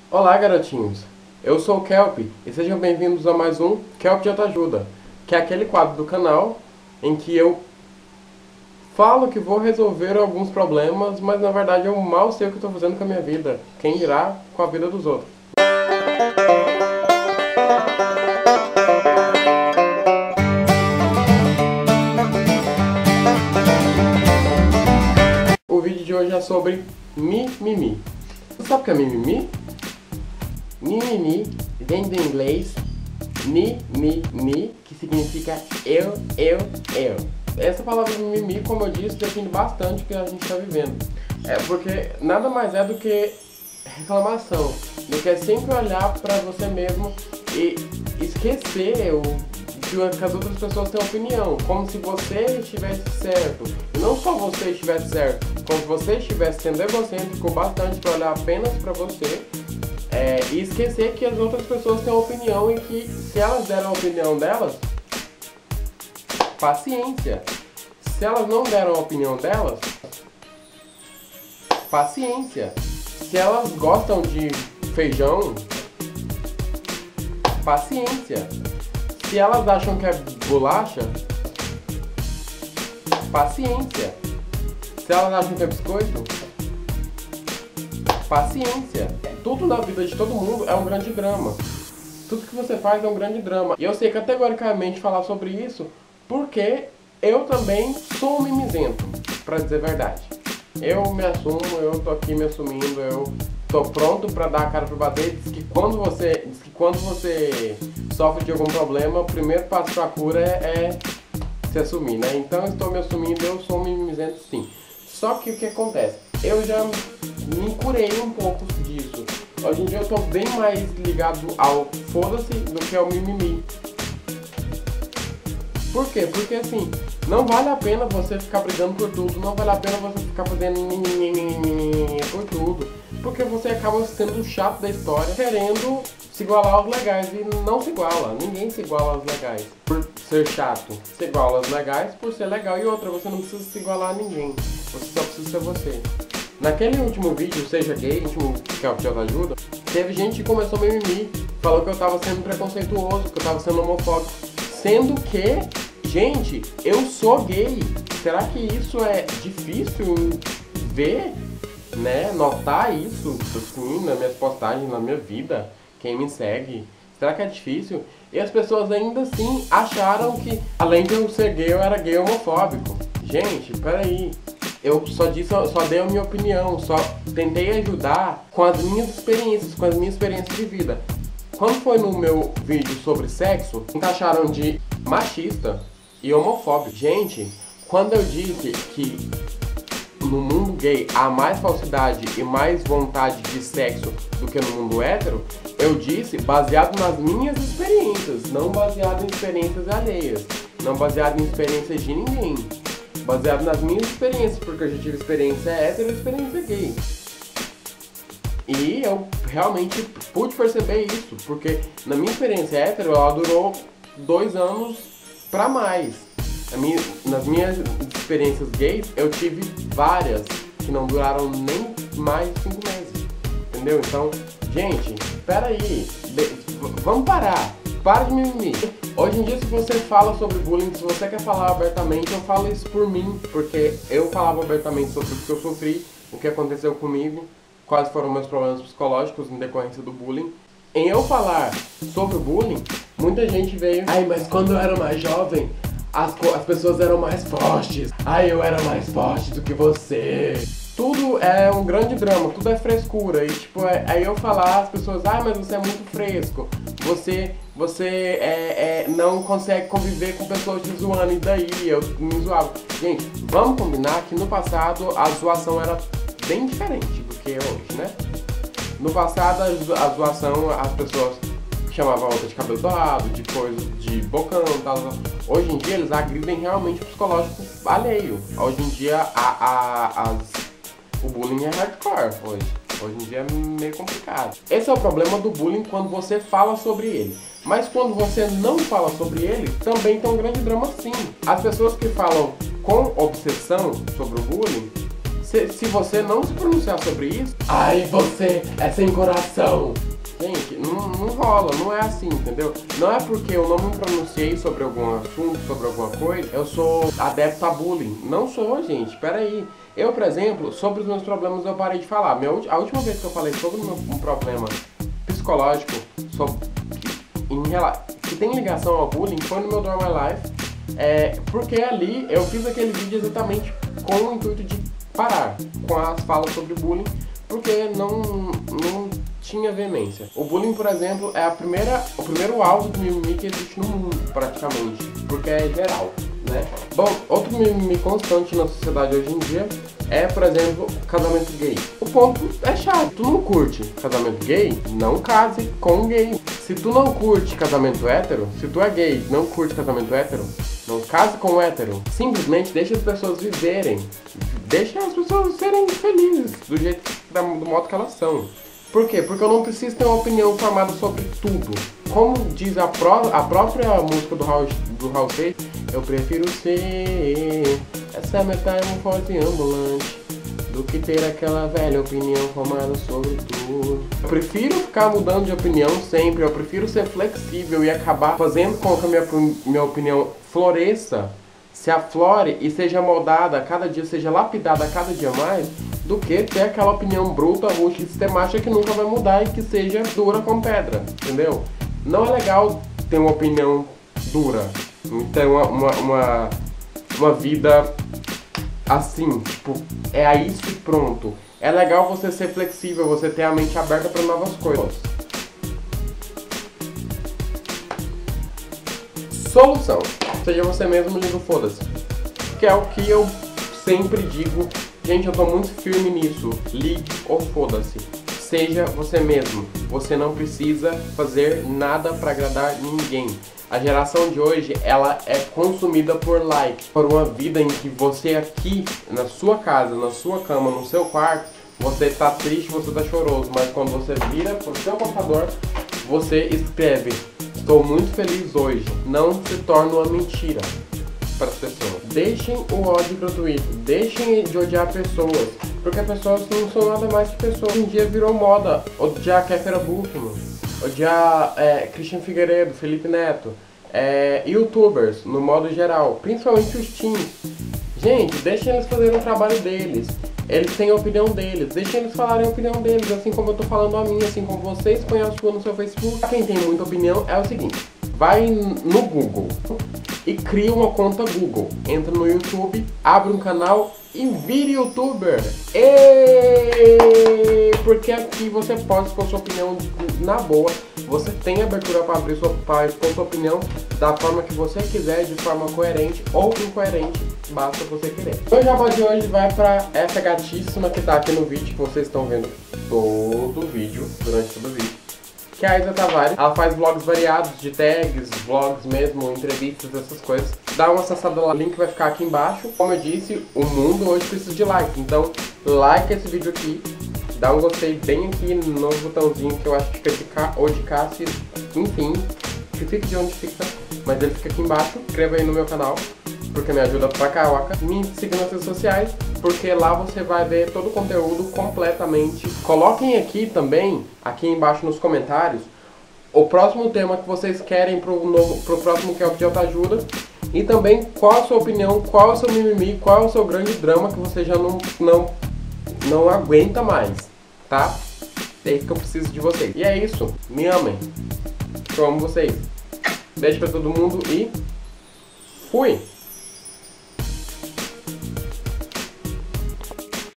Olá, garotinhos! Eu sou o Kelp e sejam bem-vindos a mais um Kelp de Autoajuda, que é aquele quadro do canal em que eu falo que vou resolver alguns problemas, mas na verdade eu mal sei o que estou fazendo com a minha vida, quem dirá com a vida dos outros. O vídeo de hoje é sobre mimimi. Você sabe o que é mimimi? Mimimi vem do inglês ni, que significa eu. Essa palavra mimimi, como eu disse, define bastante o que a gente está vivendo. É porque nada mais é do que reclamação, do que sempre olhar para você mesmo e esquecer que as outras pessoas têm opinião, como se você estivesse certo. E não só você estivesse certo, como se você estivesse sendo egocêntrico bastante para olhar apenas para você. E esquecer que as outras pessoas têm opinião e que se elas deram a opinião delas, paciência. Se elas não deram a opinião delas, paciência. Se elas gostam de feijão, paciência. Se elas acham que é bolacha, paciência. Se elas acham que é biscoito, paciência. Tudo na vida de todo mundo é um grande drama. Tudo que você faz é um grande drama. E eu sei categoricamente falar sobre isso porque eu também sou um mimizento, pra dizer a verdade. Eu me assumo, eu tô aqui me assumindo, eu tô pronto pra dar a cara pro bater. Diz que quando você sofre de algum problema, o primeiro passo pra cura é se assumir, né? Então eu estou me assumindo, eu sou um mimizento sim. Só que o que acontece? Eu já me curei um pouco disso. Hoje em dia eu tô bem mais ligado ao foda-se do que ao mimimi. Por quê? Porque assim, não vale a pena você ficar brigando por tudo, não vale a pena você ficar fazendo por tudo, porque você acaba sendo o chato da história, querendo se igualar aos legais e não se iguala. Ninguém se iguala aos legais por ser chato. Se iguala aos legais por ser legal. E outra, você não precisa se igualar a ninguém, você só precisa ser você. Naquele último vídeo, Seja Gay, último que é o que ajuda, teve gente que começou a mimimi, falou que eu tava sendo preconceituoso, que eu tava sendo homofóbico, sendo que, gente, eu sou gay. Será que isso é difícil ver, né, notar isso, assim, nas minhas postagens, na minha vida, quem me segue? Será que é difícil? E as pessoas ainda assim acharam que, além de eu ser gay, eu era gay homofóbico. Gente, peraí. Eu só dei a minha opinião, só tentei ajudar com as minhas experiências de vida. Quando foi no meu vídeo sobre sexo, me taxaram de machista e homofóbico. Gente, quando eu disse que no mundo gay há mais falsidade e mais vontade de sexo do que no mundo hétero, eu disse baseado nas minhas experiências, não baseado em experiências alheias, não baseado em experiências de ninguém. Baseado nas minhas experiências, porque eu já tive experiência hétero e experiência gay. E eu realmente pude perceber isso, porque na minha experiência hétero ela durou 2 anos pra mais. Nas minhas experiências gays eu tive várias que não duraram nem mais de 5 meses. Entendeu? Então, gente, peraí, vamos parar. Para de mimimi. Hoje em dia, se você fala sobre bullying, se você quer falar abertamente, eu falo isso por mim, porque eu falava abertamente sobre o que eu sofri, o que aconteceu comigo, quais foram meus problemas psicológicos em decorrência do bullying. Em eu falar sobre o bullying, muita gente veio, ai, mas quando eu era mais jovem, as pessoas eram mais fortes. Ai, eu era mais forte do que você. Tudo é um grande drama, tudo é frescura. E tipo, aí eu falar, as pessoas, ai, mas você é muito fresco. Você não consegue conviver com pessoas te zoando, e daí eu me zoava. Gente, vamos combinar que no passado a zoação era bem diferente do que é hoje, né? No passado a zoação, as pessoas chamavam a outra de cabelo dourado, de coisa, de bocão e tal. Hoje em dia eles agridem realmente o psicológico alheio. Hoje em dia o bullying é hardcore Hoje em dia é meio complicado. Esse é o problema do bullying quando você fala sobre ele. Mas quando você não fala sobre ele, também tem um grande drama sim. As pessoas que falam com obsessão sobre o bullying se você não se pronunciar sobre isso, ai, você é sem coração. Gente, não rola, não é assim, entendeu? Não é porque eu não me pronunciei sobre algum assunto, sobre alguma coisa, eu sou adepto a bullying. Não sou, gente, peraí. Eu, por exemplo, sobre os meus problemas eu parei de falar. A última vez que eu falei sobre um problema psicológico que tem ligação ao bullying foi no meu Draw My Life. Porque ali eu fiz aquele vídeo exatamente com o intuito de parar com as falas sobre bullying, porque não tinha veemência. O bullying, por exemplo, é o primeiro alvo do mimimi que existe no mundo, praticamente, porque é geral, né? Bom, outro mimimi constante na sociedade hoje em dia é, por exemplo, casamento gay. O ponto é chato. Tu não curte casamento gay? Não case com um gay. Se tu não curte casamento hétero, se tu é gay e não curte casamento hétero, não case com um hétero. Simplesmente deixa as pessoas viverem. Deixa as pessoas serem felizes do modo que elas são. Por quê? Porque eu não preciso ter uma opinião formada sobre tudo. Como diz a própria música do Raul Seixas, eu prefiro ser essa metamorfose ambulante do que ter aquela velha opinião formada sobre tudo. Eu prefiro ficar mudando de opinião sempre, eu prefiro ser flexível e acabar fazendo com que a minha opinião floresça, se aflore e seja moldada a cada dia, seja lapidada a cada dia mais, do que ter aquela opinião bruta, rústica e sistemática que nunca vai mudar e que seja dura como pedra, entendeu? Não é legal ter uma opinião dura, ter uma vida assim, tipo, é isso e pronto. É legal você ser flexível, você ter a mente aberta para novas coisas. Solução. Seja você mesmo, liga o foda-se. Que é o que eu sempre digo. Gente, eu tô muito firme nisso. Ligue ou foda-se. Seja você mesmo. Você não precisa fazer nada pra agradar ninguém. A geração de hoje, ela é consumida por like. Por uma vida em que você aqui, na sua casa, na sua cama, no seu quarto, você tá triste, você tá choroso. Mas quando você vira pro seu computador, você escreve: estou muito feliz hoje. Não se torna uma mentira para as pessoas. Deixem o ódio gratuito. Deixem de odiar pessoas. Porque pessoas não são nada mais que pessoas. Um dia virou moda odiar Kéfera Buchmann, odiar Christian Figueiredo, Felipe Neto, youtubers no modo geral, principalmente os teens. Gente, deixem eles fazerem o trabalho deles. Eles têm a opinião deles, deixem eles falarem a opinião deles, assim como eu tô falando a minha, assim como vocês põem a sua no seu Facebook. Quem tem muita opinião é o seguinte: vai no Google e cria uma conta Google, entra no YouTube, abre um canal e vire youtuber. Porque aqui você pode expor sua opinião na boa, você tem abertura para expor sua opinião da forma que você quiser, de forma coerente ou incoerente, basta você querer. O jabá de hoje vai para essa gatíssima que tá aqui no vídeo, que vocês estão vendo todo o vídeo, durante todo o vídeo, que é a Isa Tavares. Ela faz vlogs variados de tags, vlogs mesmo, entrevistas, essas coisas. Dá uma acessada lá, o link vai ficar aqui embaixo. Como eu disse, o mundo hoje precisa de like, então like esse vídeo aqui, dá um gostei bem aqui no botãozinho que eu acho que fica de cá ou de cá, enfim, que fique de onde fica, mas ele fica aqui embaixo. Inscreva aí no meu canal, porque me ajuda pra caraca. Me siga nas redes sociais, porque lá você vai ver todo o conteúdo completamente. Coloquem aqui também, aqui embaixo nos comentários, o próximo tema que vocês querem pro próximo Que é o de Autoajuda. E também qual a sua opinião, qual é o seu mimimi, qual é o seu grande drama que você já não aguenta mais, tá? É isso que eu preciso de vocês. E é isso, me amem. Eu amo vocês. Beijo pra todo mundo e fui!